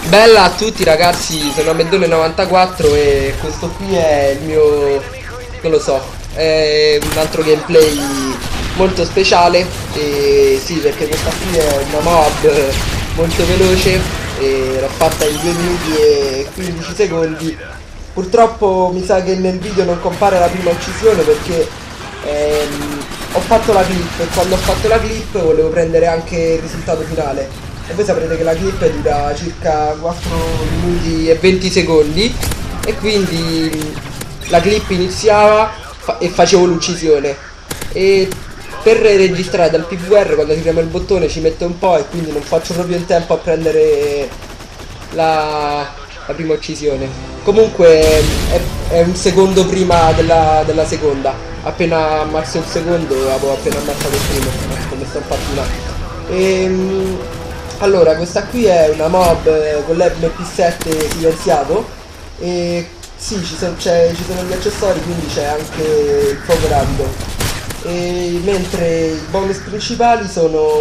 Bella a tutti ragazzi, sono Amendone94 e questo qui è il mio, non lo so, è un altro gameplay molto speciale. E sì, perché questa qui è una mob molto veloce e l'ho fatta in 2 minuti e 15 secondi. Purtroppo mi sa che nel video non compare la prima uccisione perché ho fatto la clip e quando ho fatto la clip volevo prendere anche il risultato finale. E voi saprete che la clip dura circa 4 minuti e 20 secondi e quindi la clip iniziava e facevo l'uccisione. E per registrare dal PVR quando si preme il bottone ci mette un po' e quindi non faccio proprio in tempo a prendere la prima uccisione. Comunque è un secondo prima della seconda. Appena ammazzo il secondo avevo appena ammazzato il primo, come sto partendo. Allora, questa qui è una mob con l'MP7 silenziato e sì, ci sono gli accessori, quindi c'è anche il fuoco rapido. E mentre i bonus principali sono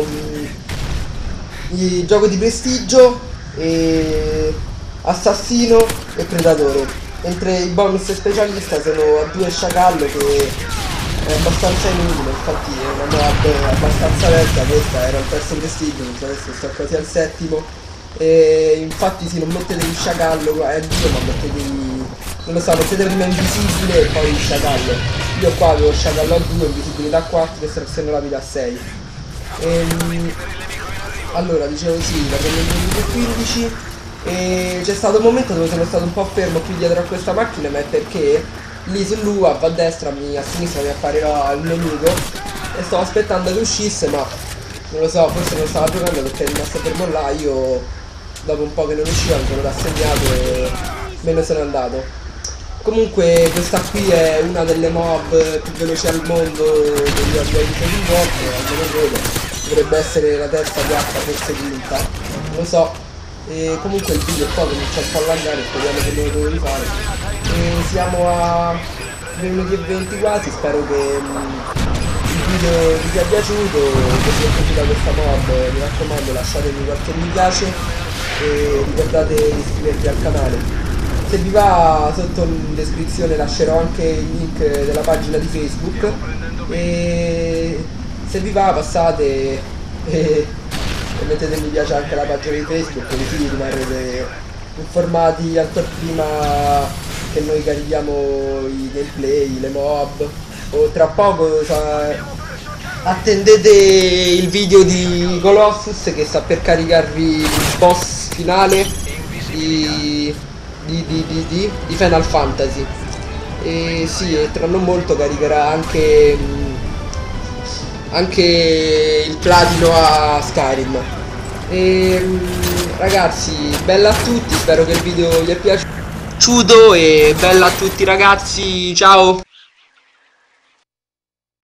il gioco di prestigio, e assassino e predatore. Mentre i bonus specialista sono a 2 sciacallo che è abbastanza inutile, infatti è una mob abbastanza vecchia, questa era il terzo prestigio, adesso sto quasi al settimo. E infatti sì, non mettete il sciacallo, è Dio, ma mettetevi, non lo so, mettete prima invisibile e poi il sciacallo. Io qua avevo sciacallo a 2, invisibilità a 4, estrazione rapida a 6. Allora, dicevo sì, la prendo in 15 e c'è stato un momento dove sono stato un po' fermo qui dietro a questa macchina, ma è perché lì sull'UAV a destra, a sinistra mi apparirà il nemico e stavo aspettando che uscisse, ma non lo so, forse non stava giocando perché è rimasto fermo là. Io dopo un po' che non usciva mi sono rassegnato e me ne sono andato. Comunque questa qui è una delle mob più veloci al mondo che io abbia visto di volte, almeno credo. Dovrebbe essere la terza, quarta, forse quinta, non lo so. E comunque il video qua comincia un po' a laggare, speriamo che non lo devo rifare. E siamo a 2 minuti e 20 quasi, spero che il video vi sia piaciuto, che vi è piaciuta questa mob. Mi raccomando, lasciatemi qualche mi piace e ricordate di iscrivervi al canale. Se vi va, sotto in descrizione lascerò anche il link della pagina di Facebook e se vi va passate e mettete mi piace anche alla pagina di Facebook, così rimarrete informati ancora prima che noi carichiamo i gameplay, le mob. O tra poco attendete il video di Colossus che sta per caricarvi il boss finale di Final Fantasy. E sì, e tra non molto caricherà anche il platino a Skyrim. Ragazzi, bella a tutti, spero che il video vi è piaciuto e bella a tutti ragazzi, ciao!